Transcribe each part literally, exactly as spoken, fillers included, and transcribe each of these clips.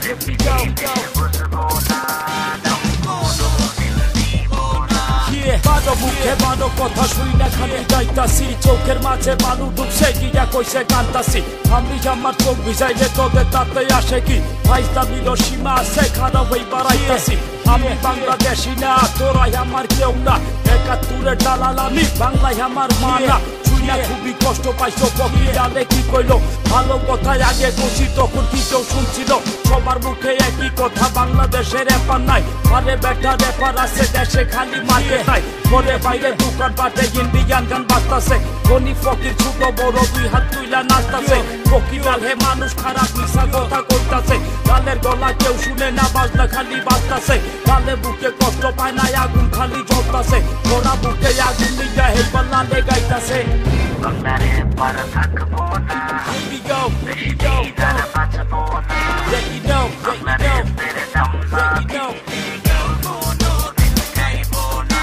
বারো মুখে বারো কথা শুই না খালি যাইতাছি চোখের মাঝে বালু ঢুকছে গিয়া কইছে কান্তাছি আমি আমার চোখ ভিজাইলে তোদের তাতে আসে কি ফাইজলামির সীমা আছে খারাপ হই বাড়াইতাছি আমি বাংলাদেশি না তোরাই আমার কেউ না একাত্তরের দালাল আমি বাংলায় আমার মা না খুবই কষ্ট পাইছো বকিয়ালে কি কইলো ভালো কথায় আগে কইছি তখন কি কেউ শুনছিল সবার মুখে একই কথা বাংলাদেশের রেপার নাই আরে বেটা রেপার আছে দেশে খালি মার্কেট নাই ঘরে বাইরে দোকান পাটে ইন্ডিয়ান গান বাজতাছে ধনী ফকির ছোট বড় দুই হাত তুইলা নাচতাছে বকিলাল হে মানুষ খারাপ মিশা কথা কইতাছে গালের গলা কেউ শুনে না বাজনা খালি বাজতাছে গালে বুকে কষ্ট পায় না আগুন খালি জ্বলতাছে ওরা বুকে আগুন নিয়ে হে পাল্লা লেগাইতাছে বাংলারে পার থাকবো না বেশি দিন বাঁচবো না বাংলারে পেরে দাম না কোনোদিন খাইবো না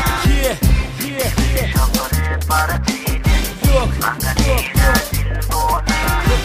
সকলে পার চিনি বাঙালিরা চিনবো না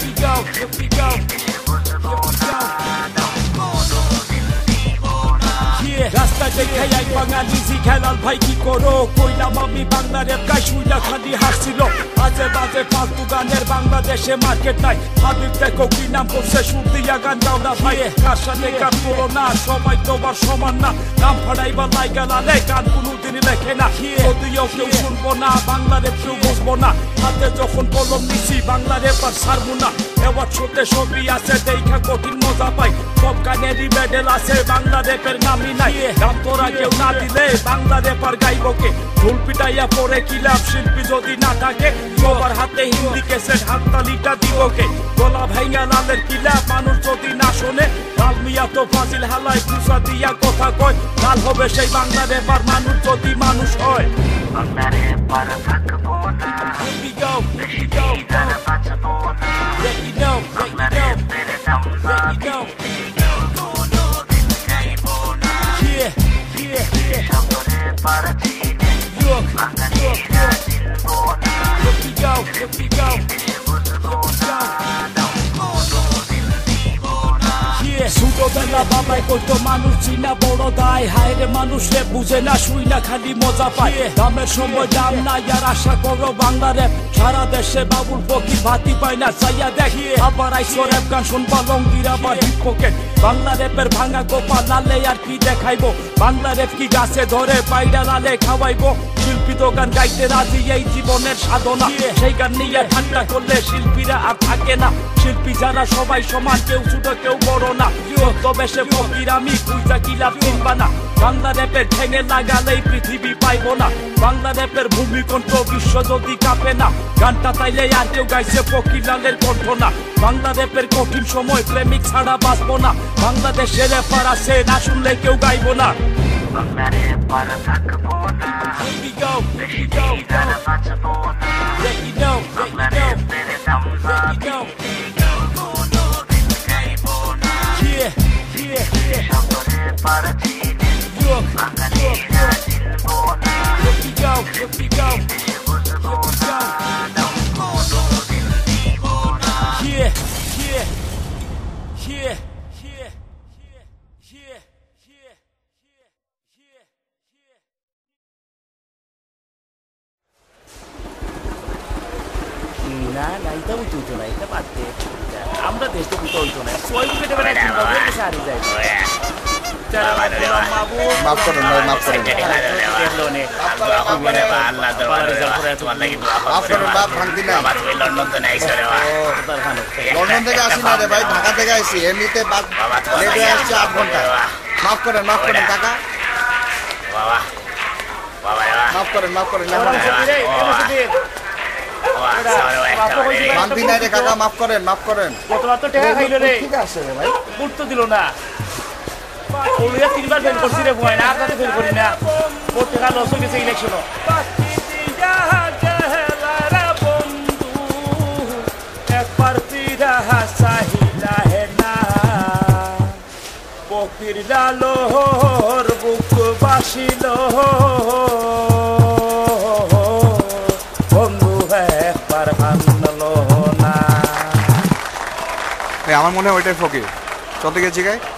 বুঝবো না কোনোদিন দিব না রাস্তা দেখে এক বাঙালি শিখালাল ভাই কি করো কইলাম আমি বাংলা রেপ গাই শুইলা খালি হাসছিল বাজে বাজে ফালতু গানের বাংলাদেশে মার্কেট নাই হাবিব দেখো কি নাম করছে সুর দিয়া গান গাও না ভাই কার সাথে কার করো না সবাই তোমার সমান না নাম ফাড়াইবার লাইগা লালে গান কোনোদিন লেখে না যদিও কেউ শুনবো না বাংলা রেপ কেউ বুঝবো না হাতে যখন কলম নিছি বাংলা রেপ আর ছাড়বো না এবার ছোটে ছবি আছে দেখা কঠিন মজা পাই সব গানেরই মেডেল আছে বাংলা রেপের নামই নাই নাম তোরা কেউ না দিলে বাংলা রেপার গাইবকে ঢোল পিটাইয়া পরে কি লাভ শিল্পী যদি না থাকে সবার হাতে হিন্দি ক্যাসেট হাততালিটা দিবকে গলা ভাইঙ্গা লালের কি লাভ মানুষ যদি না শোনে লাল মিয়া তো ফাজিল হালায় পুষা দিয়া কথা কয় লাল হবে সেই বাংলা রেপার মানুষ যদি মানুষ হয় বাংলা রেপার থাকবো না বেশি দিন বাঁচবো না বাংলা রেপের দাম না কোনোদিন খাইবো না সকলে পার চিনি বাঙালিরা চিনবো না বুঝবো না কোনোদিন দিব না ছোটবেলা বাবাই কইতো মানুষ চিনা বড় দায় হায়রে মানুষ রে বুঝে না শুই না খালি মজা পায় দামের সময় দাম নাই আর আশা করো বাংলা রেপ সারা দেশে বাবুল ফকির ভাতি পায় না চাইয়া দেখি আবার আইসো রেপ গান শুনবা লঙ্গির আবার হিপ পকেট বাংলা রেপের ভাঙা গোপা লালে আর কি দেখাইবো বাংলা রেপ কি গাছে ধরে পাইরা লালে খাওয়াইবো শিল্পী তো গান গাইতে রাজি এই জীবনের সাধনা সেই গান নিয়ে ঠান্ডা করলে শিল্পীরা আর থাকে না শিল্পী যারা সবাই সমান কেউ ছোট কেউ বড় না তবে সে ফকির আমি বুঝা কিলাপ চিনবা না বাংলা রেপের ঠেঙে লাগালেই পৃথিবী পাইবো না বাংলা রেপের ভূমিকণ্ঠ বিশ্ব যদি কাঁপে না গানটা তাইলে আর কেউ গাইছে ফকির লালের কণ্ঠ না বাংলা রেপের কঠিন সময় প্রেমিক ছাড়া বাঁচবো না বাংলাদেশের রেপার আছে না শুনলে কেউ গাইবো না বাংলা রেপার থাকবো না বেশি দিন বাঁচবো না বাংলা রেপের দাম না কোনোদিন খাইবো না সকলে পার চিনি বাঙালিরা চিনবো না বুঝবো না কোনোদিন দিব না না না এটা উঠে উঠো না এটা বাদ দে আমরা দেশ তো উঠে উঠো না ছয় বুকে দেবে না সারি যায় মাফ করেন ভাই মাফ করেন লন্ডন থেকে আসি না রে ভাই ঢাকা থেকে আসি এমনিতে লেট হয়ে আসছে আট ঘন্টা মাফ করেন মাফ করেন কাকা মাফ করেন মাফ করেন মানবি নাই রে কাকা মাফ করেন মাফ করেন কতবার তো টাকা খাইলো রে ঠিক আছে রে ভাই গুরুত্ব দিল না ওলিয়া তিনবার ফেল করছি রে ভয় না আর তাতে ফেল করি না ওর টাকা লস হয়ে গেছে ইলেকশনও একবার ফিরা চাহিলা হে না ফকির লালোর বুক বাসিল বন্ধু একবার ভাঙলো না আমার মনে হয় ওইটাই ফকির চলতে গেছি গাই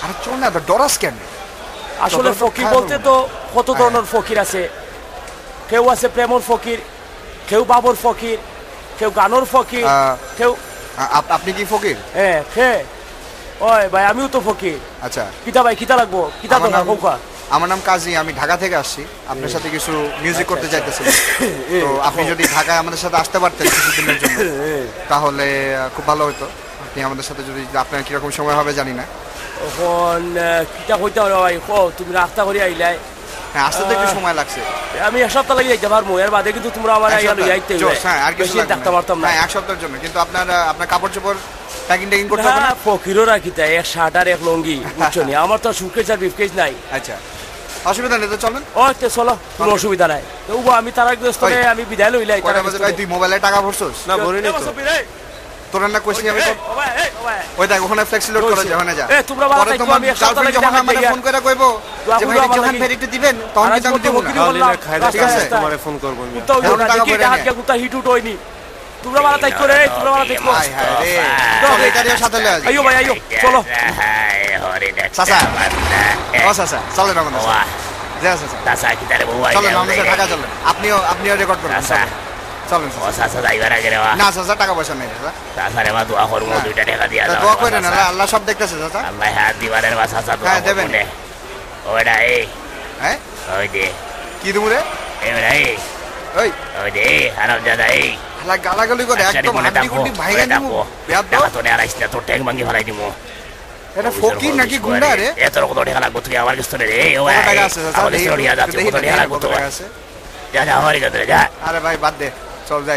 আরে চল না, ডরাস কেন? আসলে ফকির বলতে তো কত ধরনের ফকির আছে। কেউ আছে প্রেমর ফকির, কেউ বাবর ফকির, কেউ গানোর ফকির, কেউ আপনি কি ফকির? হ্যাঁ খে ওই ভাই আমিও তো ফকির। আচ্ছা কিতা ভাই কিতা লাগবো কিতা তো না? আমার নাম কাজী, আমি ঢাকা থেকে আসছি, আপনার সাথে কিছু মিউজিক করতে চাইতেছিলাম। তো আপনি যদি ঢাকায় আমাদের সাথে আসতে পারতেন কিছুদিনের জন্য তাহলে খুব ভালো হতো। আপনি আমাদের সাথে যদি, আপনার কিরকম সময় হবে জানি না। এখন কিতা কইতে হবে ভাই, কো তুমি রাস্তা করে আইলাই? হ্যাঁ আসতে তো একটু সময় লাগছে। আমি এক সপ্তাহ লাগে যাইতে পারবো, এর বাদে কিন্তু তোমরা আমার আইয়া লই আইতে হবে। হ্যাঁ আর কিছু থাকতে পারতাম না। হ্যাঁ এক সপ্তাহের জন্য, কিন্তু আপনার আপনার কাপড় চোপড় প্যাকিং ট্যাকিং করতে হবে না? ফকিরও রাখি তাই এক শার্ট আর এক লঙ্গি, বুঝছো নি? আমার তো সুটকেস আর ব্রিফকেস নাই। আচ্ছা অসুবিধা নেই, তো চলেন। ও তো চলো, কোনো অসুবিধা নাই। তবু আমি তারাগ্রস্ত হয়ে আমি বিদায় লইলাই। তুই মোবাইলে টাকা ভরছস না? ভরিনি তো। তোর না কোশ্চেন আমি তো ওই দেখ ওখানে ফ্লেক্সি লোড করা যায়, ওখানে যা। এ তোমরা বালা তাই আমি এক সপ্তাহ লাগে যখন আমারে ফোন করে কইবো যে ভাই যখন ফেরি একটু দিবেন তখন কিন্তু আমি দেব না। ঠিক আছে তোমারে ফোন করব আমি। তো টাকা ভরে হাত কে গুতা হিট উঠ হইনি। তোমরা বালা তাই করে, তোমরা বালা তাই করে। হাই হাই রে তো এটারিও সাথে লয়ে আই। আইও ভাই আইও চলো। চাচা ও চাচা চলেন আমাদের সাথে। যা চাচা চাচা কি তারে বউ আইছে? চলেন আমাদের সাথে ঢাকা চলেন। আপনিও আপনিও রেকর্ড করুন। চাচা চলেন। ও চাচা যাইবার আগে রে না চাচা টাকা পয়সা নেই চাচা। চাচা রে মা দোয়া করব, দুইটা টাকা দিয়া দাও। দোয়া করেন, আল্লাহ আল্লাহ সব দেখতেছে চাচা। আল্লাহ হাত দিবারের মা চাচা দোয়া করবেন। ওইডা এই হ্যাঁ ওই দে কি দুমুরে এবারে এই ওই ওই দে হারাম জাদা এই শালা গালাগালি করে একদম হাড্ডি গুড্ডি ভাইগা দিমু। বেয়াদ টাকা তো নেয়া রাইছ না, তোর ট্যাগ ভাঙি ফেলাই দিমু। এটা ফকির নাকি গুন্ডা রে? এত কত টাকা লাগবে তুই আমার কাছে রে? এই ও টাকা আছে চাচা, আমাদের সরিয়া যাচ্ছে, কত টাকা লাগবে তোর? যা যা হরি যা যা। আরে ভাই বাদ দে, চল যাই।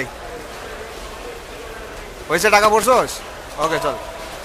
হইছে টাকা পড়ছস? ওকে চল।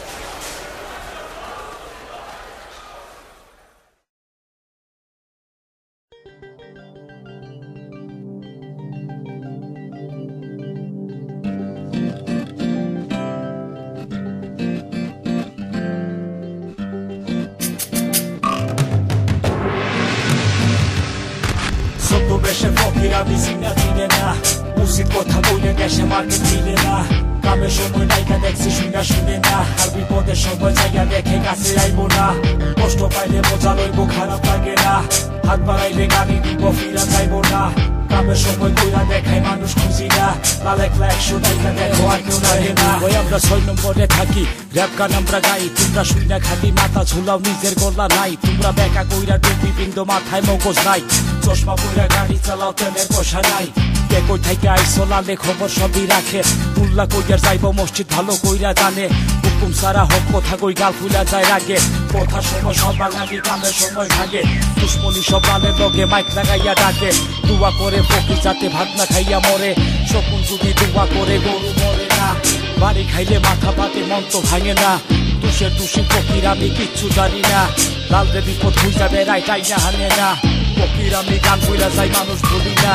ফকির আমি সিনা চিনে না, উচিত কথা বলে দেশে মার্কেট মিলে না। কামের সময় নাইকা দেখছি শুনা শুনে না, আর বিপদের সময় জায়গা দেখে কাছে আইবো না। কষ্ট পাইলে বোঝা লইব খারাপ লাগে না, হাত বাড়াইলে গাড়ি দিব ফিরা যাইবো না। কামের সময় কইরা দেখায় মানুষ খুঁজি না, লাল একলা একশো নাইকা দেখো আর কেউ লাগে না। ওই আমরা ছয় নম্বরে থাকি, র‍্যাপ গান আমরা গাই, তোমরা শুই না খালি মাথা ঝুলাও নিজের গলা নাই। তোমরা বেকা কইরা টুপি বিন্দু মাথায় মগজ নাই, চশমা পইরা গাড়ি চালাও তেলের পয়সা নাই। কে কই থেকে আইসো লালে খবর সবই রাখে, উল্লা কইয়ার যাইব মসজিদ ভালো কইরা জানে। হুকুম সারা হক কথা কই গাল ফুলা যায় রাগে, কথার সময় সব বাঙালি কামের সময় ভাগে। দুশ্মনী সব লালের লগে মাইক লাগাইয়া ডাকে, দুয়া করে ফকির যাতে ভাত না খাইয়া মরে। শকুন যদি দুয়া করে গরু মরে না, বাড়ি খাইলে মাথা পাতে মন তো ভাঙে না। দুষের দুষি ফকির আমি কিচ্ছু জানি না, লালরে বিপদ খুঁজা বেড়াই তাই না হানে না। ফকির আমি গান কইরা যাই মানুষ বলি না,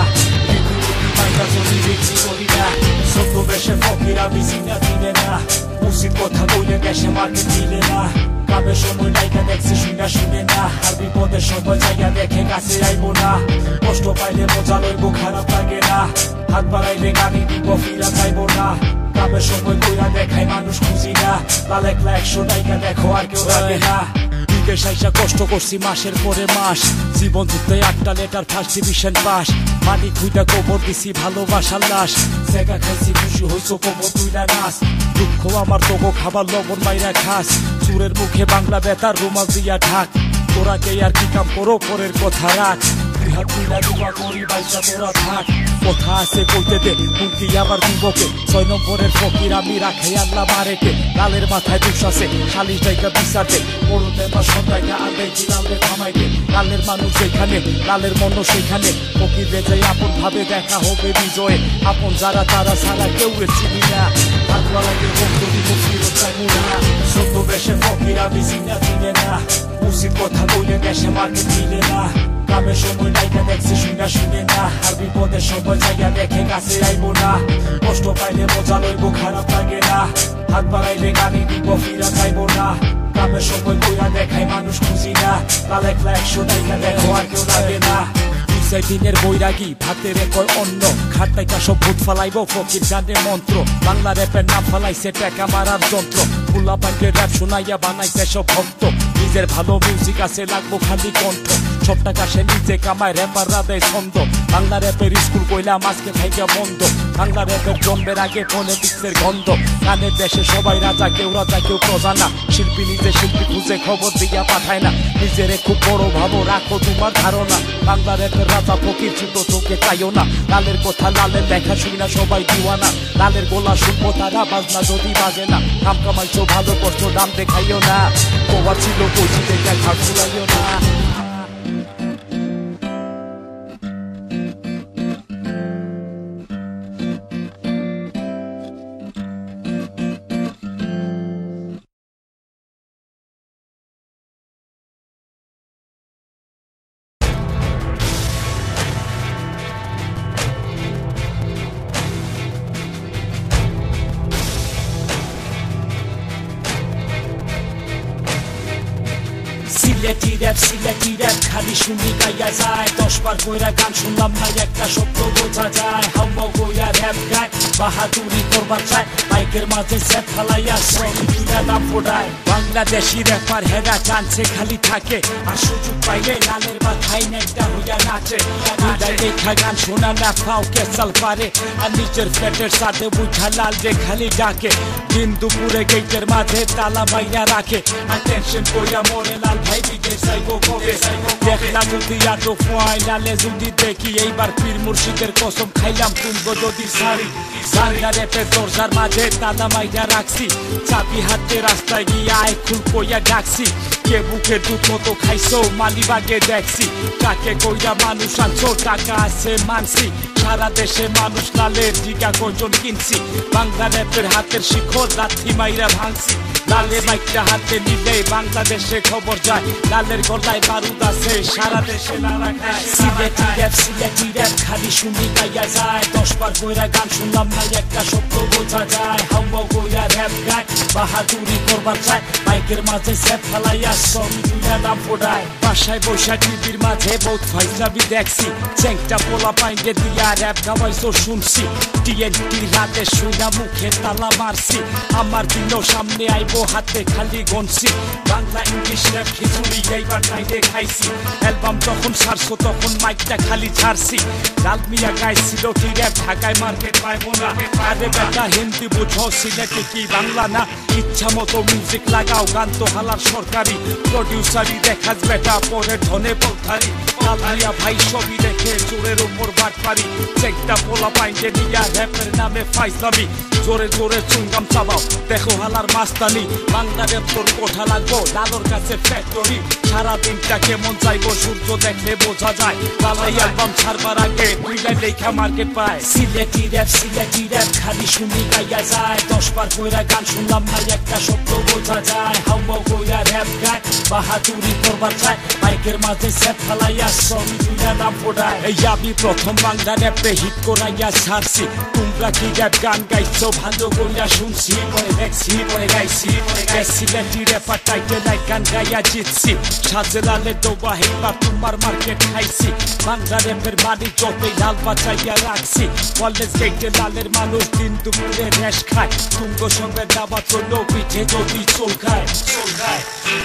সত্য বেশে ফকির আমি চিনা চিনে না, উচিত কথা বইলে দেশে মার্কেট মিলে না। কামের সময় নাইকা দেখছি শুনা শুনে না, আর বিপদের সময় জায়গা দেখে কাছে আইবো না। কষ্ট পাইলে বোঝা লইব খারাপ লাগে না, হাত বাড়াইলে গাড়ি দিব ফিরা যাইবো না। কামের সময় কইরা দেখায় মানুষ খুঁজি না, লাল একলা একশো নাইকা দেখো আর কেউ লাগে না। বিদেশ আইসা কষ্ট করছি মাসের পরে মাস, জীবন যুদ্ধে আটটা লেটার ফার্স্ট ডিভিশন পাস। মাটি খুঁজা কবর দিছি ভালোবাসার লাশ, জায়গা খাইছি খুশি হইছো কবর তুইলা নাচ। দুঃখ আমার তোগো খাবার লবণ মাইরা খাস, চুরের মুখে বাংলা বেতার রুমাল দিয়া ঢাক। তোরা কে আর কি কাম করো পরের কথা রাখ, দুই হাত তুইলা দুয়া করি বাইসা তোরা থাক। কথা আছে কইতে দে হুমকি আবার দিবকে, ছয় নম্বরের ফকির আমি রাখে আল্লাহ মারেকে। লালের মাথায় দুষ আছে শালিশ জায়গা বিচার দে, পড়তে বা সন্ধ্যায় আগে লালের থামাই দে। লালের মানুষ যেখানে লালের মন সেখানে, ফকির বেজাই আপন ভাবে দেখা হবে বিজয়ে। আপন যারা তারা ছাড়া কেউ চিনি না, হাত বাড়াইলে বন্ধুরি মুক্তির চাইমু না। সত্য বেশে ফকির আমি চিনা চিনে না, উচিত কথা বইলে দেশে মার্কেট মিলে না। কামের সময় নাইকা দেখছি শুনা শুনে না, আর বিপদের সময় জায়গা দেখে কাছে আইবো না। কষ্ট পাইলে বোঝা লইব খারাপ লাগে না, হাত বাড়াইলে গাড়ি দিব ফিরা যাইবো না। কামের সময় কইরা দেখায় মানুষ খুঁজি না, লাল একলা একশো নাইকা দেখো আর কেউ লাগে না। বুঝাই দিনের বৈরাগী ভাতের কয় অন্য খাটাইকা সব ভূত ফালাইব ফকির জানে মন্ত্র বাংলা র্যাপের নাম ফালাইছে টাকা মারার যন্ত্র ফুলা পাইকে র্যাপ শোনাইয়া বানাইছে সব ভক্ত নিজের ভালো মিউজিক আছে লাগবো খালি কণ্ঠ সব টাকা সে নিজে কামায় র্যাপাররা দেয় ছন্দ বাংলা র্যাপের স্কুল কইলাম আজকে থেকে বন্ধ বাংলা র্যাপের জন্মের আগে পলিটিক্সের গন্ধ গানের দেশে সবাই রাজা কেউ রাজা কেউ প্রজা না শিল্পী নিজে শিল্পী খুঁজে খবর দিয়া পাঠায় না নিজের খুব বড় ভাবো রাখো তোমার ধারণা বাংলা র্যাপের রাজা ফকির ছোট চোখে চাইও না লালের কথা লালের লেখা শুনি না সবাই দিওয়ানা লালের গোলা শুনবো তারা বাজনা যদি বাজে না কাম কামাইছো ভালো করছো দাম দেখাইও না কোয়া ছিল কচি দেখা ঘাট ফুলাইও না সিলেটি র্যাপ সিলেটি র্যাপ খালি শুনি গাইয়া যায় দশ বার কইরা গান শুনলাম না একটা শব্দ বোঝা যায় হাম্ম কইরা র্যাপ গায় বাহাদুরি করবার চায় বাইকের মাঝে সেট ফালাইয়া সঙ্গীরা নাম ফোটায় বাংলাদেশি র্যাপার হেরা টানছে খালি থাকে আর সুযোগ পাইলে লালের মাথায় নেকটা হইয়া নাচে লেখা গান শোনা না পাও কেসাল পারে আর নিজের ফ্ল্যাটের সাথে বুঝা লাল যে খালি ডাকে দিন দুপুরে গেটের মাঝে তালা মাইরা রাখে আর টেনশন কইরা মরে লাল ভাই বিদেশ যাইবো কবে দেখলা যদি আটো ফোয়াই লালে যদি দেখি এইবার পীর মুর্শিদের কসম খাইলাম তুমগো যদি সারি বাংলা র্যাপের দরজার মাঝে তালা মাইরা রাখছি চাবি হাতে রাস্তায় গিয়ে আয় খুল কইয়া ডাকছি কে বুকে দুধ মতো খাইছো মালিবাগে দেখছি কাকে কইরা মানুষ আনছো টাকা আছে মানছি সারা দেশে মানুষ লালের টিকা কজন কিনছি বাংলা র্যাপের হাতের শিখর লাথি মাইরা ভাঙছি লালের মাইকটা হাতে নিলে বাংলাদেশে খবর যায় লালের গলায় বারুদ আছে সারা দেশে লালা খায় সিলেটি র্যাপ সিলেটি র্যাপ খালি শুনি গাইয়া যায় দশ বার কইরা গান শুনলাম না একটা শব্দ বোঝা যায় হাম্ম কইরা র্যাপ গায় বাহাদুরি করবার চায় বাইকের মাঝে সেট ফালাইয়া সঙ্গীরা নাম ফোটায় বাসায় বৈশা টিভির মাঝে বহুত ফাইজলামি দেখছি চেংটা পোলা পাইন্ডে দিয়া র্যাপ গাওয়াইছো শুনছি টিএনটি রাতে শুনা মুখে তালা মারছি আমার দিনও সামনে আইবো হাতে খালি গনছি বাংলা ইংলিশ র্যাপ খিচুড়ি এইবার টাইতে খাইছি অ্যালবাম যখন ছাড়ছো তখন মাইকটা খালি ছাড়ছি লাল মিয়া গাইছিল কি র্যাপ ঢাকায় মার্কেট পাইবো না আরে বেটা হিন্দি বুঝো সিলেটে কি বাংলা না ইচ্ছা মতো মিউজিক লাগাও গান তো হালার সরকারি প্রডিউসারি দেখাস বেটা পরে ধনে পৌথারি লালিয়া ভাই ছবি দেখে চোরের উপর বাট পারি চেকটা পোলা পাইন্ডে নিয়া র্যাপের নামে ফাইজলামি জোরে জোরে চুঙ্গাম চাবাও দেখো হালার মাস্তানি বাংলা র্যাপ তোর কোঠা লাগবো লালোর কাছে ফ্যাক্টরি সারা দিনটা কেমন চাইবো সূর্য দেখলে বোঝা যায় লালাই অ্যালবাম ছাড়বার আগে দুইটা লেখা মার্কেট পায় সিলেটি র্যাপ সিলেটি র্যাপ খালি শুনি গাইয়া যায় দশ বার কইরা গান শুনলাম না একটা শব্দ বোঝা যায় হাম্ম কইরা র্যাপ গায় বাহাদুরি করবার চায় বাইকের মাঝে সেট ফালাইয়া সঙ্গীরা নাম ফোটায় এই আমি প্রথম বাংলা র্যাপে হিট করাইয়া ছাড়ছি তোমরা কি র্যাপ গান গাইছো ভালো কইরা শুনছি পরে দেখছি পরে গাইছি পরে গাইছি সিলেটি র্যাপার টাইটেল লাইক গান গাইয়া জিতছি সাজে লালে ডোবা হেবা তোমার মার্কেট খাইছি বাংলা র্যাপের বাড়ি যতই লাল বাঁচাইয়া রাখছি কলেজ গেটে লালের মানুষ দিন দুপুরে রেশ খায় তুঙ্গো সঙ্গে দাবা চলো পিঠে যদি চোল খায় চোল খায়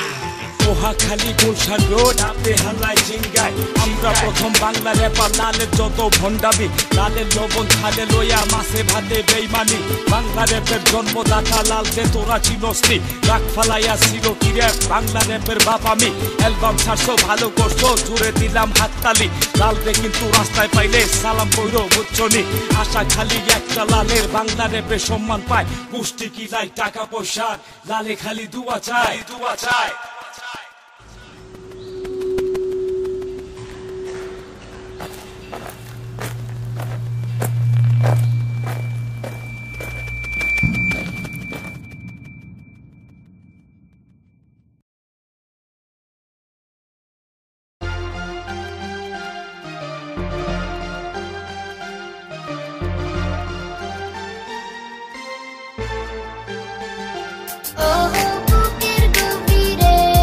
পোহাখালী গুলশান রোড আপে হালাই জিঙ্গায় আমরা প্রথম বাংলা র্যাপার লালের যত ভণ্ডামি লালের লবণ খালে লইয়া মাছে ভাতে বেইমানি বাংলা র্যাপের জন্মদাতা লাল দে তোরা চিনস্তি রাগ ফালাইয়া ছিল কি র্যাপ বাংলা র্যাপের বাপ আমি অ্যালবাম ছাড়ছো ভালো করছো জুড়ে দিলাম হাততালি লাল দে কিন্তু রাস্তায় পাইলে সালাম কইরো বুঝছনি আশা খালি একটা লালের বাংলা র্যাপে সম্মান পায় পুষ্টি কি লাই টাকা পয়সা লালে খালি দুয়া চায় দুয়া চায় Oh, বুকের গভীরে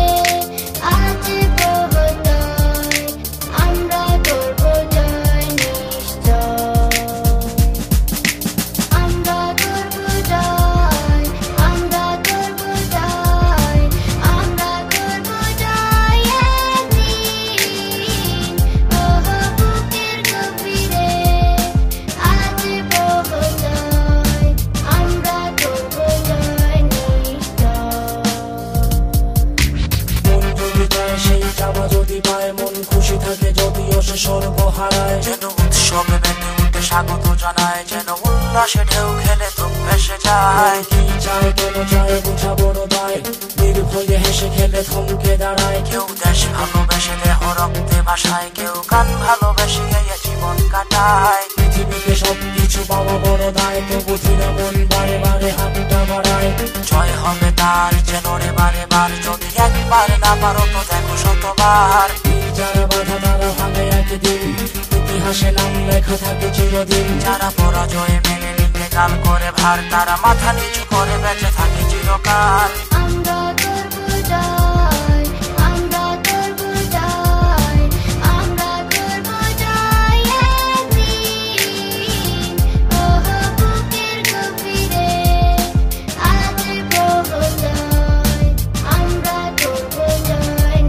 জামা যদি পায় মন খুশি থাকে যদিও সে স্বর্গ হারায় যেন উৎসবে মেতে উঠে স্বাগত জানায় যেন উল্লাসে ঢেউ খেলে তো ভেসে যায় কি চায় কেন চায় বুঝা বড় দায় নির্ভয়ে হেসে খেলে থমকে দাঁড়ায় কেউ দেশ ভালোবেসে দেহ রক্তে ভাসায় কেউ গান ভালোবেসে গিয়ে জীবন কাটায় পৃথিবীতে সবকিছু পাওয়া বড় দায় তবু ধীরে মন বারে বারে হাতটা বাড়ায় জয় হবে তার যেন রে বারে বার যদি একবার না পারো তো দেখো শতবার যারা বাধা তারা ভাঙে একদিন ইতিহাসে নাম লেখা থাকে চিরদিন যারা পরাজয় মেনে নিতে গাল করে ভার তারা মাথা নিচু করে বেঁচে থাকে চিরকাল আমরা করব জয় আমরা করব জয় আমরা করব জয় একদিন ওহ বুকের গভীরে আজ প্রহজয় আমরা করব জয়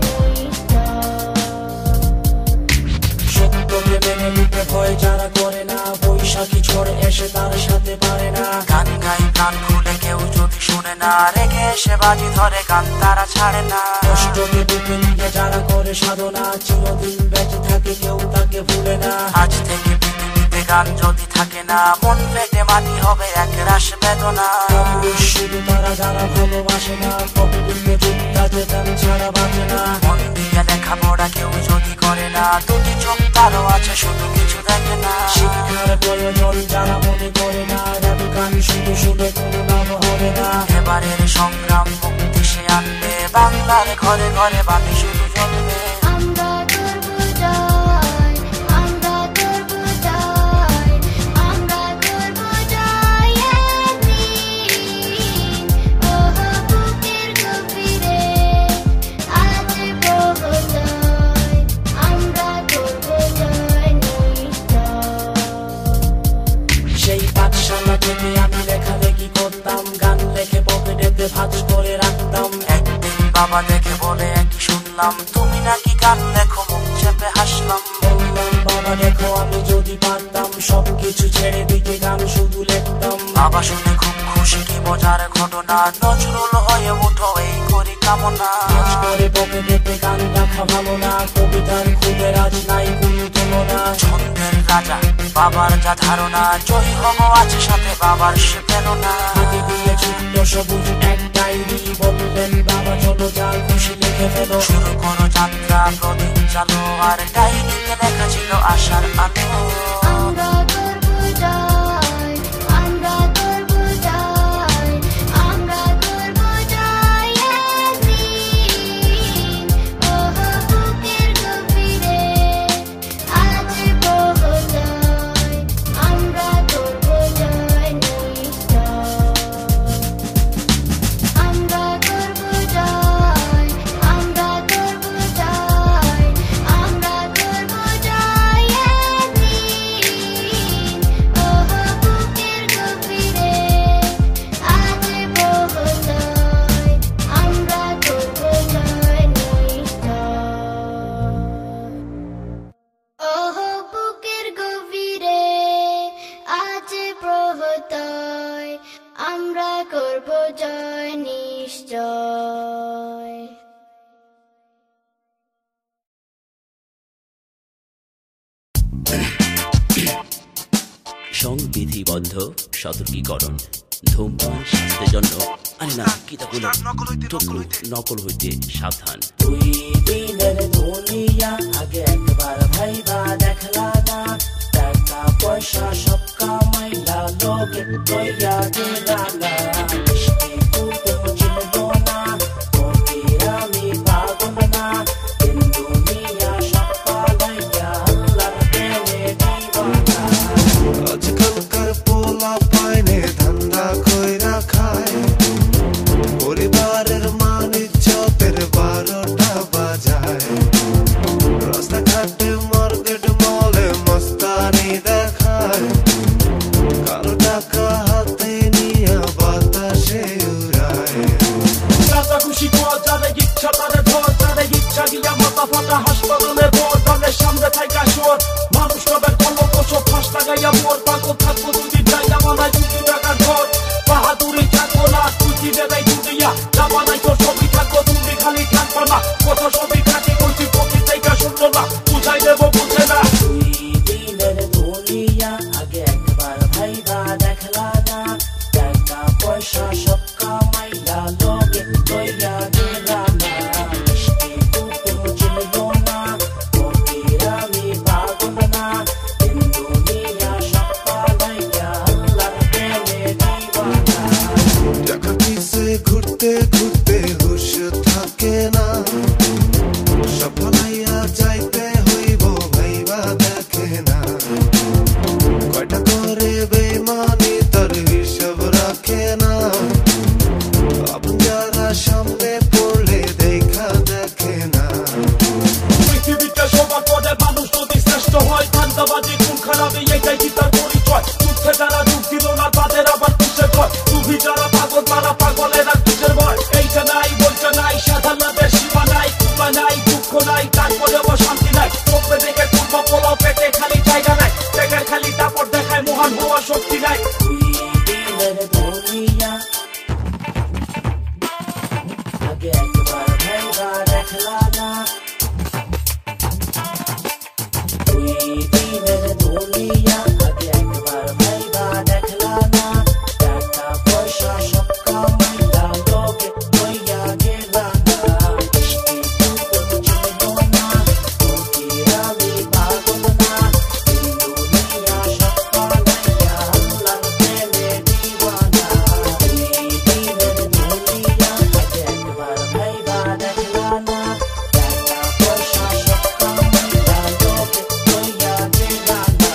নিশ্চয় সত্যকে মেনে নিতে ভয় যারা করে না বৈশাখী ঝড় এসে তার সাথে পারে না গান গাই প্রাণ খুলে কেউ যদি শুনে না রেখে এসে বাজি ধরে গান তারা ছাড়ে না কষ্টকে বুকে নিয়ে যারা করে সাধনা চিরদিন বেঁচে থাকে কেউ তাকে ভুলে না আজ থেকে পৃথিবীতে গান যদি থাকে না মন পেটে মাটি হবে এক রাশ বেদনা শুধু তারা যারা ভালোবাসে না প্রকৃতিকে যুক্তাতে গান ছাড়া বাজে না মন দিয়ে লেখাপড়া কেউ যদি করে না দুটি চোখ তারও আছে শুধু কিছু দেখে না শিক্ষার প্রয়োজন যারা মনে করে না র‍্যাপ গান শুধু শুনে কোনো নাম হবে না এবারের সংগ্রাম মুক্তি সে আনবে বাংলার ঘরে ঘরে বাতি শুধু জ্বলবে আমরা করব জয় আমরা করব জয় আমরা করব জয় একদিন ওহ বুকের গভীরে আজ প্রহজয় আমরা করব জয় নিশ্চয় সেই পাঠশালা থেকে আমি লেখালেখি করতাম গান লেখে পকেটেতে ভাঁজ করে রাখতাম একদিন বাবা দেখে বলে একই শুনলাম তুমি নাকি গান লেখো মুখ চেপে হাসলাম বললাম বাবা দেখো আমি যদি পারতাম সবকিছু ছেড়ে দিতে গান শুধু লিখতাম বাবা শুনে খুব খুশি কি মজার ঘটনা নজরুল হয়ে উঠো এই করি কামনা আজ করে পকেটেতে গান রাখা ভালো না কবিতার খুদের আজ নাই কোনো তুলনা ছন্দের রাজা বাবার যা ধারণা জয় হব আছে সাথে বাবার সে প্রেরণা হাতে দিয়ে ছোট্ট সবুজ এক ডায়েরি বললেন বাবা চলো যা খুশি লিখে ফেলো শুরু করো যাত্রা প্রদীপ চালো আর ডায়েরিতে লেখা ছিল আশার আলো আমরা করব জয় আমরা করব জয় আমরা করব জয় একদিন ওহ বুকের গভীরে আজ প্রহজয় আমরা করব জয় নিশ্চয় আমরা করব জয় আমরা করব জয় আমরা করব জয় একদিন ওহ বুকের গভীরে আজ প্রহজয় আমরা করব জয় নিশ্চয় ওহ বুকের গভীরে আজ প্রহতয় আমরা করব জয় নিশ্চয় সংবিধিবদ্ধ সতর্কীকরণ ধূমপান স্বাস্থ্যের জন্য আরে না কি তা বলো টুকরো নকল হইতে সাবধান দুই দিনের দুনিয়া আগে একবার ভাইবা দেখলা না টাকা পয়সা সব কামাইলা লোকে কইয়া দিলা না মিষ্টি কুকুর চিনবো না ফকির আমি পাগল না দিন দুনিয়া সব পালাইয়া আল্লাহর প্রেমে দিবানা আজকালকার পোলা পাইনে ধান্দা কইরা খায় পরিবারের মান ইজ্জতের বারোটা বাজায় রাস্তাঘাটে মার্কেট মলে মস্তানি দেখায় কারো টাকা হাতে নিয়ে বাতাস দেখো না কত সবই খাটি কইছি পক্ষে থেকে শুনলো না বুঝাই দেবো বুঝে না দুই দিনের দুনিয়া আগে একবার ভাইবা দেখলা না টাকা পয়সা সব কামাইলা লোকে লইয়া গেলা না মিষ্টি কুকুর চিনলো না ফকির আমি পাগল না দিন দুনিয়া সব পালাইয়া আল্লাহর প্রেমে দিওয়ানা টাকা পিছে ঘুরতে ঘুরতে হুশ থাকে না সফলাইয়া যাইতে হইব ভাইবা দেখে না কয়টা করে বেমানি তার হিসাব রাখে না আপন যারা সামনে পড়লে দেখা দেখে না পৃথিবীতে সবার পরে মানুষ যদি শ্রেষ্ঠ হয় ধান্দাবাজি কোন খারাপে এটাই কি তার পরিচয় যুদ্ধে যারা যুগ দিল না তাদের আবার কিসের ভয় তুমি যারা পাগল তারা পাগলেরা কিসের ভয় এইটা নাই বলছে নাই সাধারণের সীমা নাই কুপা নাই দুঃখ নাই তারপরেও শান্তি নাই চোখে দেখে কুর্মা পোলাও পেটে খালি জায়গা নাই পেটের খালি তারপর দেখায় মহান হওয়ার শক্তি নাই দুই দিনের দুনিয়া আগে একবার ভাইবা দেখলা না দুই দিনের দুনিয়া আগে একবার ভাইবা দেখলা না টাকা পয়সা সব কামাইলা লোকে লইয়া গেলা না মিষ্টি কুকুর চিনলো না ফকির আমি পাগল না দিন দুনিয়া সব পালাইয়া আল্লাহর প্রেমে দিওয়ানা দুই দিনের দুনিয়া আগে একবার ভাইবা দেখলা না টাকা পয়সা সব কামাইলা লোকে লইয়া গেলা না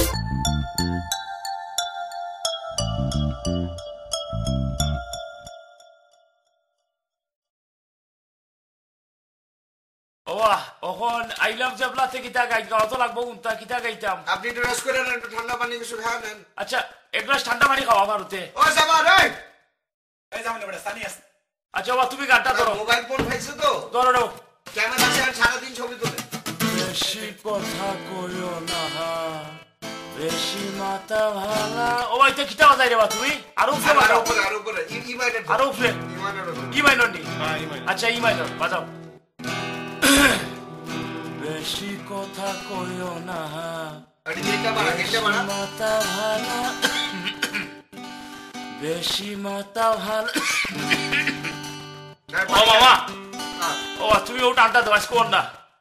ওয়া এখন আইলাম জেবলা থেকে কিতা গাই গাওয়া তো লাগবো উনতা কিতা গাইতাম আপনি একটু রেস্ট করে নেন একটু ঠান্ডা পানি কিছু খাওয়া নেন আচ্ছা এক গ্লাস ঠান্ডা পানি খাওয়া ভারতে ও জামার এই এই যাও না বেটা সানি আস আচ্ছা বাবা তুমি গানটা ধরো মোবাইল ফোন খাইছো তো ধরো ধরো ক্যামেরা আছে আর সারাদিন ছবি তোলে বেশি কথা কইও না বেশি মাথা ভাঙা ও ভাই তো কিতা বাজাই রে বা তুমি আরো উপরে আর বাজাও উপরে আর উপরে ই ই মাইনার আরো উপরে ই মাইনার ই মাইনর নি হ্যাঁ ই মাইনর আচ্ছা ই মাইনর বাজাও বেশি কথা কইও না আরে গেটটা মারা গেটটা মারা মাথা ভাঙা বেশি মাথা ভাঙা ও বাবা ও তুমি ওটা আড্ডা দাও আজকে না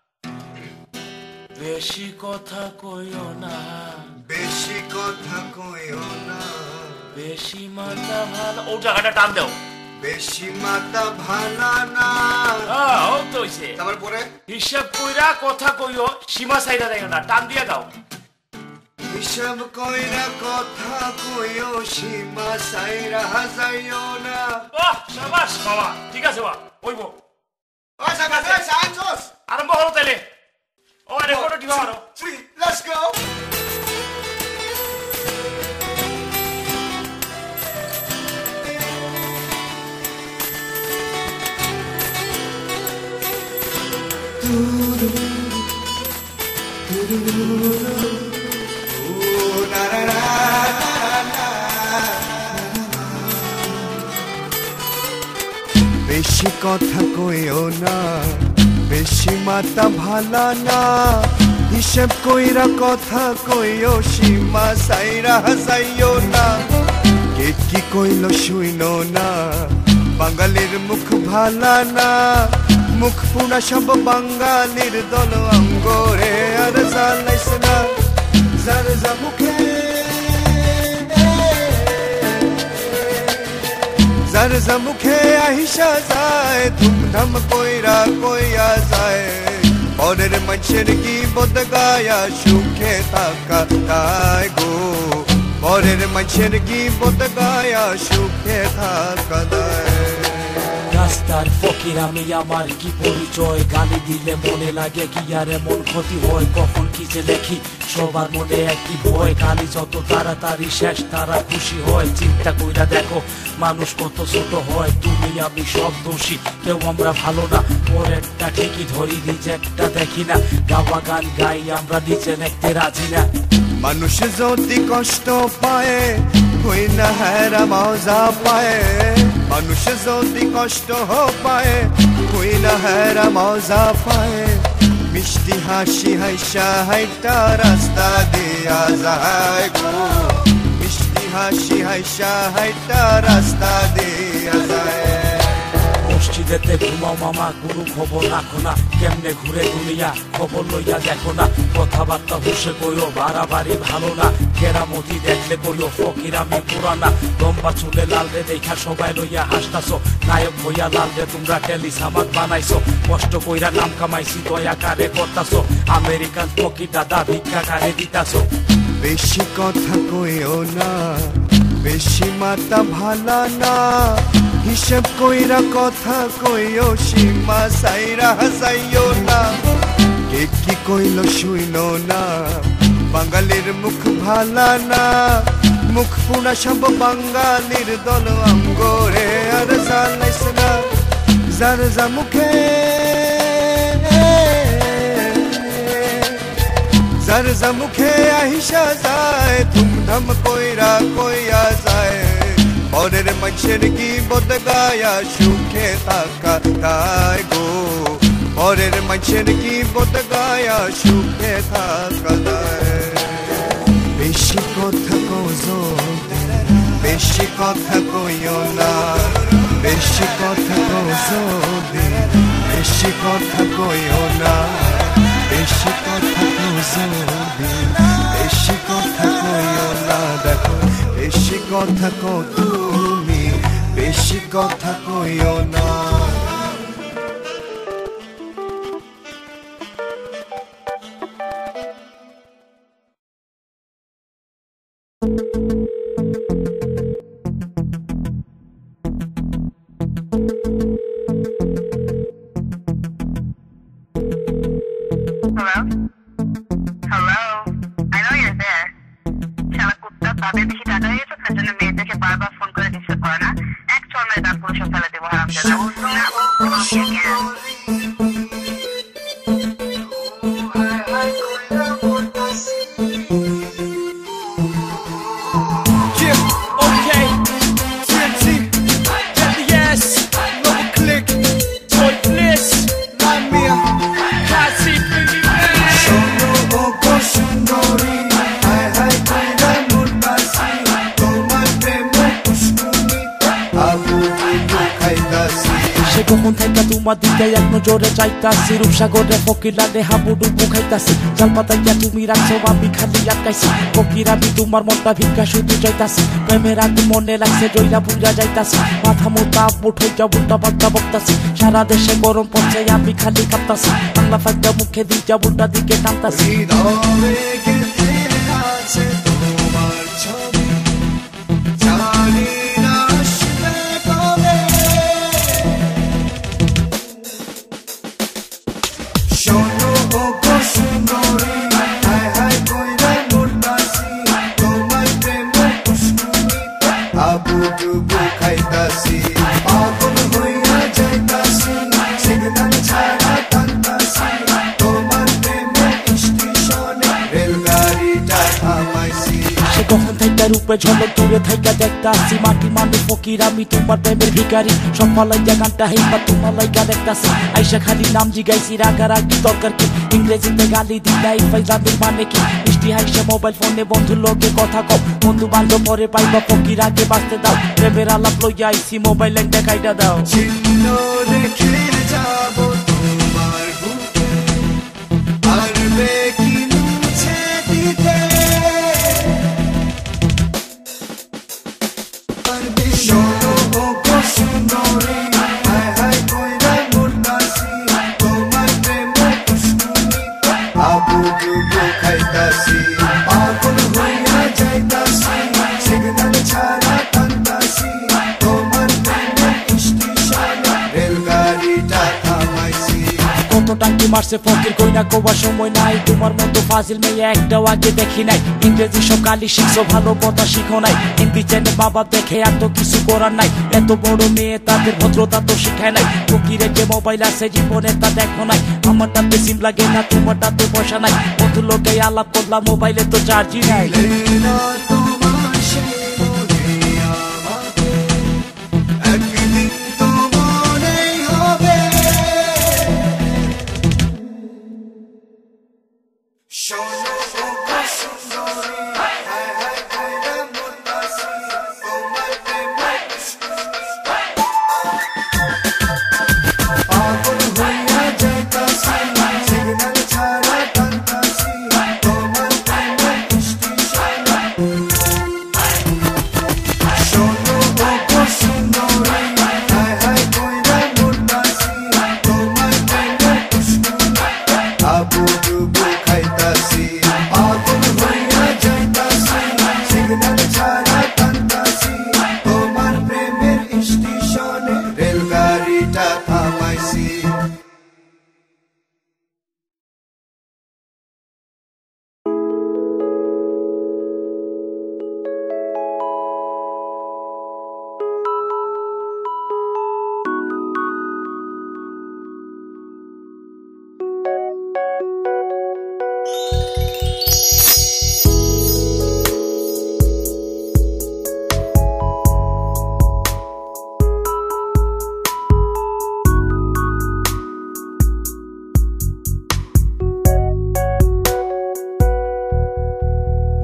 বেশি কথা কইও না বেশি কথা কইও না বেশি মাথা ভালো ও জায়গাটা টান দাও বেশি মাথা ভালা না হ্যাঁ ও তো হইছে তারপর পরে হিসাব কইরা কথা কইও সীমা সাইডা দেয় না টান দিয়া দাও হিসাব কইরা কথা কইও সীমা সাইরা যাইও না বাহ শাবাশ বাবা ঠিক আছে বাবা ওইবো ও জামার এই সাইন্সস আরম্ভ করো তাইলে ও রেকর্ড দিবা আরো three let's go বেশি কথা কইও না বেশি মাথা ভালা না হিসাব কইরা কথা কইও সীমা সাইরা যাইও না কে কি কইল শুইনো না বাঙালির মুখ ভালা না মুখ পুনা সব বাঙালির দল অঙ্গরে আর জানাইস না যার যা মুখে যার যা মুখে আহিসা যায় ধুমধাম কইরা কইয়া যায় পরের মানুষের কি বোধ গায়া সুখে থাকা তাই গো পরের মানুষের কি বোধ গায়া সুখে থাকা দেয় রাস্তার ফকির আমি আমার কি পরিচয় গালি দিলে মনে লাগে কি আর এমন ক্ষতি হয় কখন কি যে লেখি সবার মনে একই ভয় গালি যত তাড়াতাড়ি শেষ তারা খুশি হয় চিন্তা কইরা দেখো মানুষ কত ছোট হয় তুমি আমি সব দোষী কেউ আমরা ভালো না পরেরটা ঠিকই ধরি নিজেরটা দেখি না গাওয়া গান গাই আমরা নিচে দেখতে রাজি না মানুষ যদি কষ্ট পায় হই না হেরা মজা পায় মানুষ যদি কষ্ট পায় কইলা হেরা মজা পায় মিষ্টি হাসি হাইসা হাইটা রাস্তা দিয়া যায় গো মিষ্টি হাসি হাইসা হাইটা রাস্তা দিয়া যায় মসজিদেতে ঘুমাও মামা কোনো খবর রাখো না কেমনে ঘুরে দুনিয়া খবর লইয়া দেখো না কথাবার্তা বসে কইও বাড়াবাড়ি ভালো না কেরামতি দেখলে কইও ফকির আমি পুরানা লম্বা চুলে লাল রে দেখা সবাই লইয়া হাসতাছো নায়ক হইয়া লাল রে তোমরা টেলি সামাদ বানাইছো কষ্ট কইরা নাম কামাইছি দয়া কারে করতাছো আমেরিকান ফকির দাদা ভিক্ষা কারে দিতাছো বেশি কথা কইও না বেশি মাতা ভালা না হিসাব কইরা কথা কইও সীমা সাইরা হাসাইও না কে কি কইল শুইল না বাঙালির মুখ ভালা না মুখ পুনা সব বাঙালির দল আমগোরে আর জানাইস না যার যা মুখে যার যা মুখে আহিসা যায় ধুমধাম কইরা কইয়া যায় পরের মানুষের কি বদ গায়া সুখে থাকা তাই গো পরের মানুষের কি বদ গায়া সুখে থাকা যায় বেশি কথা কইও বেশি কথা কইও না বেশি কথা কইও বেশি কথা কইও না বেশি কথা কইও বেশি কথা কইও না দেখো বেশি কথা কও তুমি বেশি কথা কইও না কখন থাইকা তোমার দিকে এক নজরে চাইতাছি রূপসাগরে ফকিরারে হাবুডুবু খাইতাছি জাল পাতাইয়া তুমি রাখছো আমি খালি আটকাইছি ফকির আমি তোমার মনটা ভিক্ষা শুধু চাইতাছি প্রেমের আগুন মনে লাগছে জইরা বুঝা যাইতাছি মাথা মোটা বুট হইয়া উল্টা পাল্টা বকতাছি সারা দেশে গরম পড়ছে আমি খালি কাঁপতাছি বাংলা ফাঁকা মুখে দিটা উল্টা দিকে টানতাছি কখন থাইকা রূপে ঝলক দূরে থাইকা দেখতাছি মাটি মানুষ ফকির আমি তোমার প্রেমের ভিখারি সব ফালাইয়া গানটা হেইবা তোমার লাইকা দেখতাছি আইসা খালি নাম জিগাইছি রাগারাগি দরকার কি ইংরেজিতে গালি দিলাই ফাইজাদের মানে কি মিষ্টি হাইসা মোবাইল ফোনে বন্ধুর লোকে কথা কও বন্ধু বান্ধব পরে পাইবা ফকির আগে বাঁচতে দাও প্রেমের আলাপ লইয়া আইছি মোবাইল লাইন দেখাইটা দাও চিহ্ন রেখে যাব তোমার বুকে পারবে কি মুছে দিতে টাঙ্কি মারছে ফকির কই না কোবার সময় নাই তোমার মতো ফাজিল মেয়ে একটাও আগে দেখি নাই ইংরেজি সকালে শিখছো ভালো কথা শিখো নাই হিন্দি চ্যানেল বাবা দেখে এত কিছু করার নাই এত বড় মেয়ে তাদের ভদ্রতা তো শিখায় নাই ফকিরের যে মোবাইল আছে জীবনে তা দেখো নাই আমারটাতে সিম লাগে না তোমারটাতে পয়সা নাই কত লোকে আলাপ করলাম মোবাইলে তো চার্জই নাই একদিন তো মনেই হবে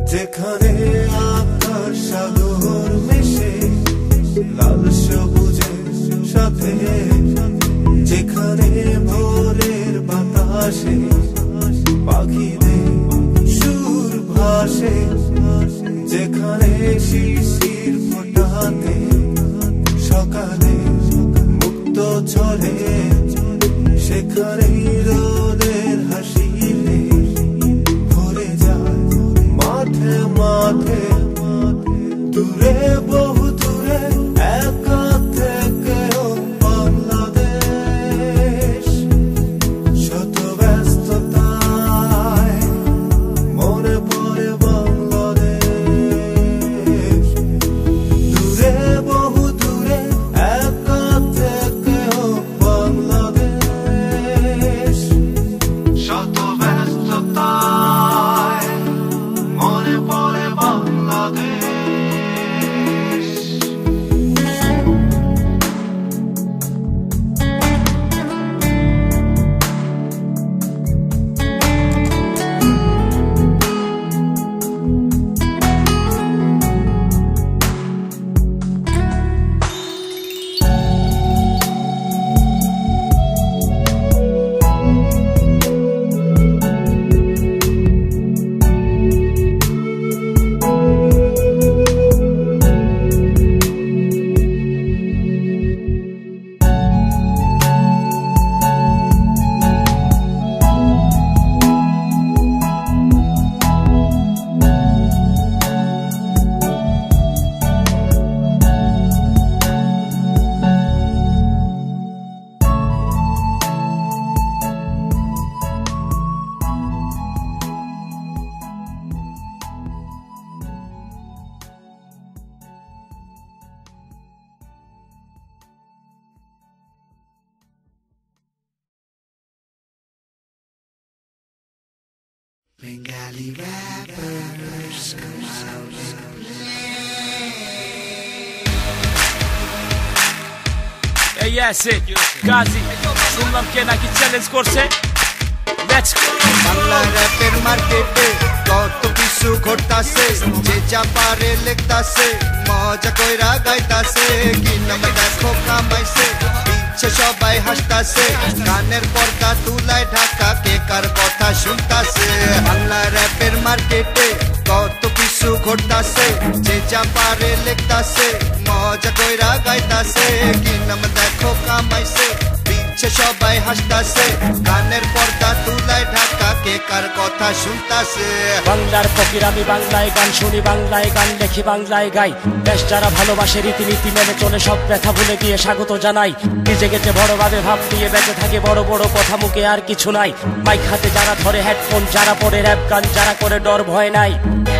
যেখানে আকাশ সাগর মেশে লাল সবুজের সাথে, যেখানে ভোরের বাতাসে পাখিদের সুর ভাসে, যেখানে শিশির ফোটাতে সকালে মুক্ত ঝরে, সেখানে রোদের হাসিলে ভরে যায় মাঠে মাঠে। দূরে বহু দূরে একা থেকেও বাংলাদেশ, শত ব্যস্ততায় মনে পড়ে বাংলাদেশ। দূরে বহু দূরে একা থেকেও বাংলাদেশ, শত ব্যস্ততায় মনে পড়ে Bangladesh. Bengali rappers come out and play. এই অ্যাসিড গাজী শুনলাম কে নাকি চ্যালেঞ্জ করছে। Let's go. বাংলা র্যাপের মার্কেটে কত কিছু ঘটতাছে, যে যা পারে লিখতাছে, মজা কইরা গাইতাছে, কি নাম দেখো কামাইছে, পিছে সবাই হাসতাছে, গানের পর্দা তুলায় ঢাকা, কে কার কথা শুনতাছে। বাংলা র্যাপের মার্কেটে কত কিছু ঘটতাছে, যে যা পারে লিখতাছে, মজা কইরা গাইতাছে, কি নাম দেখো কামাইছে, পিছে সবাই হাসতাছে, গানের পর্দা তুলায় ঢাকা, কে কার কথা শুনতাছে। বাংলার ফকির আমি, বাংলায় গান শুনি, বাংলায় গান লেখি, বাংলায় গাই। দেশ যারা ভালোবাসে রীতিনীতি মেনে চলে, সব ব্যথা ভুলে গিয়ে স্বাগত জানাই। নিজে গেছে বড়ভাবে ভাব দিয়ে বেঁচে থাকে, বড় বড় কথা মুখে আর কিছু নাই। মাইক হাতে যারা ধরে হেডফোন, যারা পরে র্যাপ গান, যারা করে ডর ভয় নাই।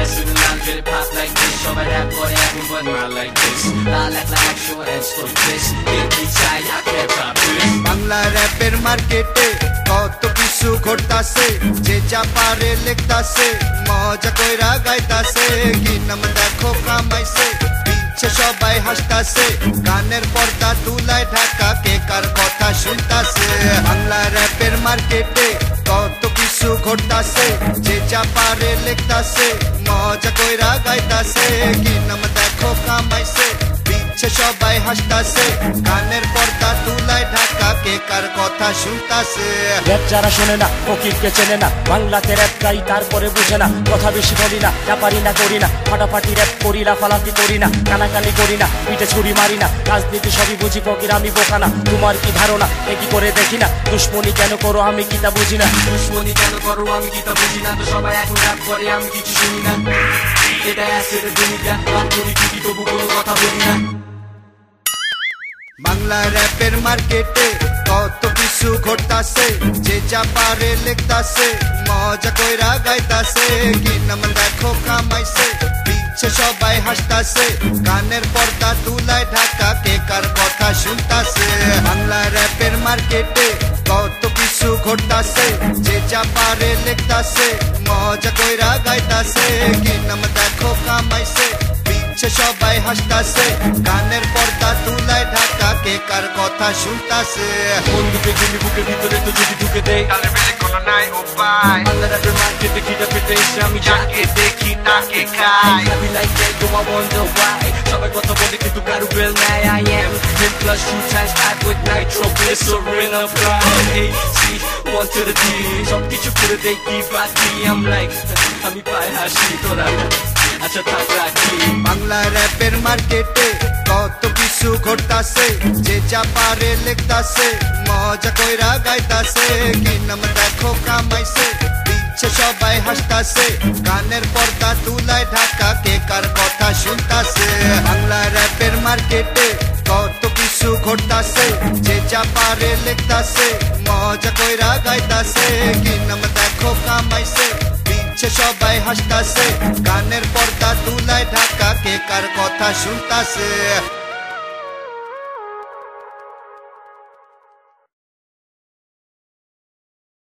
বাংলা র্যাপের মার্কেটে কত কিছু ঘটতাছে, যে যা পারে লিখতাছে, মজা কইরা গাইতাছে, কি নাম দেখো কামাইছে, পিছে সবাই হাসতাছে, গানের পর্দা তুলায় ঢাকা, কে কার কথা শুনতাছে। বাংলা র্যাপের মার্কেটে কত কিছু ঘটতাছে, যে যা পারে লিখতাছে, মজা কইরা গাইতাছে, কি নাম দেখো কামাইছে, পিছে সবাই হাসতাছে, গানের পর্দা তুলায় ঢাকা, কে কার কথা শুনতাছে। র্যাপ যারা শোনে না, ফকিরকে চেনে না, বাংলাতে র্যাপ গাই তারপরে বুঝে না, কথা বেশি বলি না, যা পারি না করি না, ফাটাফাটি র্যাপ করি না, ফালাফি করি না, কানাকানি করি না, পিঠে ছুরি মারি না, রাজনীতি সবই বুঝি, ফকির আমি বোকা না। তোমার কি ধারণা এ কি করে দেখি না, দুশ্মনী কেন করো আমি কি তা বুঝি না, দুশ্মনী কেন করো আমি কি তা বুঝি না, তো সবাই এখন র্যাপ করে আমি কিছু শুনি না। এটা অ্যাসিডের দুনিয়া, রাত করি ঠিকই তবু কোনো কথা বলি না। বাংলা র্যাপের মার্কেটে কত কিছু ঘটতাছে, যে যা পারে লিখতাছে, মজা কইরা গাইতাছে, কি নাম দেখো কামাইছে, পিছে সবাই হাসতাছে, গানের পর্দা তুলায় ঢাকা, কে কার কথা শুনতাছে। বাংলা র্যাপের মার্কেটে কত কিছু ঘটতাছে, যে যা পারে লিখতাছে, মজা কইরা গাইতাছে, কি নাম দেখো কামাইছে, পিছে সবাই হাসতাছে, গানের পর্দা তুলায় ঢাকা, কে কার কথা শুনতাছে। বন্ধুকে গুলি বুকের ভিতরে তো যদি ঢুকে দেয়, তাহলে বেলে কোনো নাই, ও পাই বাংলা র্যাপের মার্কেটে খিদে পেতে এসে আমি যাকে দেখি তাকে খাই আমি like that go I wonder why সবাই কথা বলে কিন্তু কারো বেল নাই I am ten plus two times five with nitroglycerin of pride A C one to the D সব কিছু করে দেই কি বাকি I'm like আমি পাই হাসি তোরা আচ্ছা থাক রাখি বাংলা র্যাপের মার্কেটে কত কিছু ঘটতাছে যে যা পারে লিখতাছে মজা কইরা গাইতাছে কি নাম দেখো কামাইছে দিচ্ছে সবাই হাসতাছে গানের পর্দা তুলায় ঢাকা কে কার কথা শুনতাছে বাংলা র্যাপের মার্কেটে কত কিছু ঘটতাছে যে যা পারে লিখতাছে মজা কইরা গাইতাছে কি নাম দেখো কামাইছে সবাই হাসতাছে গানের পর্দা তুলায় ঢাকা কে কার কথা শুনতাছে